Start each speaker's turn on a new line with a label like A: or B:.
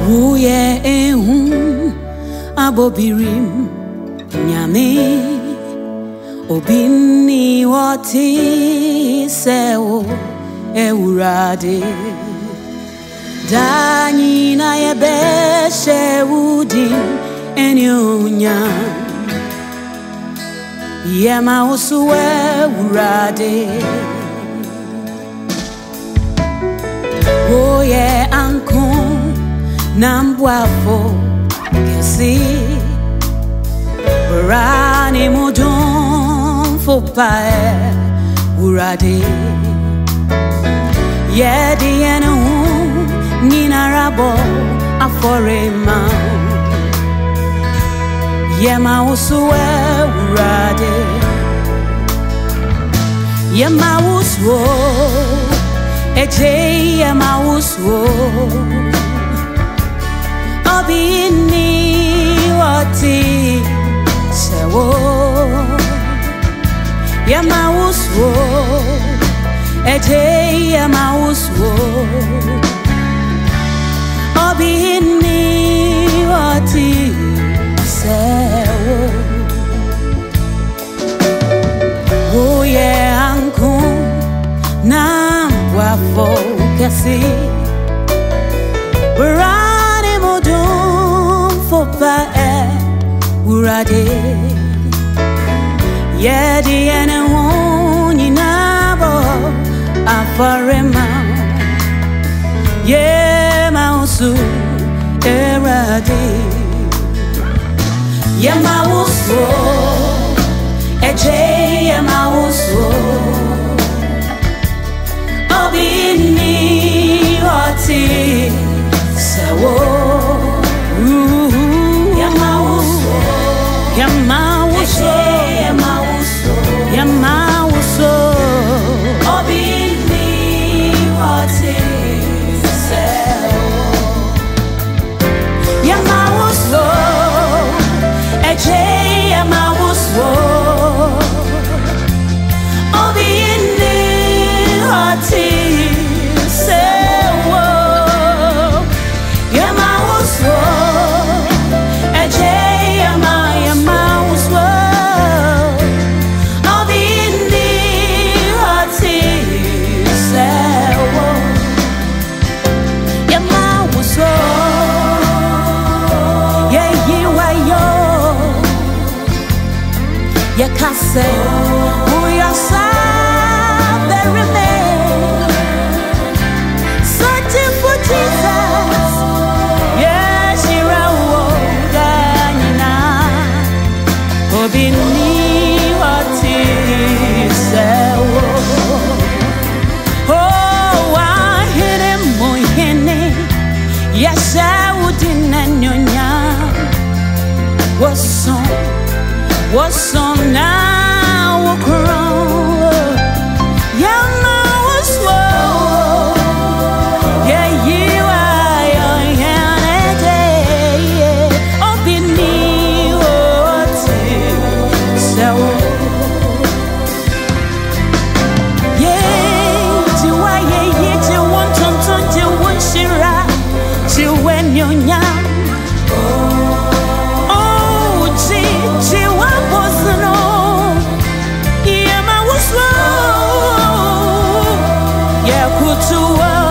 A: Uye ehun abobirim nyame obini wati sewo ewurade dani na yebeshe udin enyunya yema usuwe ewurade oye ankun Nambuafo kesi Rani mudun fopae urade Yedi enu nina rabo aforema Yema usuwe urade Yema uswo eje yema uswo Obini wati sewo Yama uswo Eje yama uswo Obini wati sewo Uye ankun Nambuafo kesi Fopa urade Yedi ene woni nabo afarema Yema usu erade Yema usu eje yema usu Obini wati sewo Yamauso Obini wati sewo Yamauso Eje yamauso Obini wati sewo Yamauso Eje You can't say who yourself they remain searching for Jesus. Yes, you're a woganina. Obini wati sewo. Oh, I hit him moyene. Yes, I wouldn't nyonya. What's on now? Crown, Yama was slow. Yeah, you are your day. Obini wati sewo. Yeah, tiwa ye tiwa tonton tiwa shira tiwa nyonya. To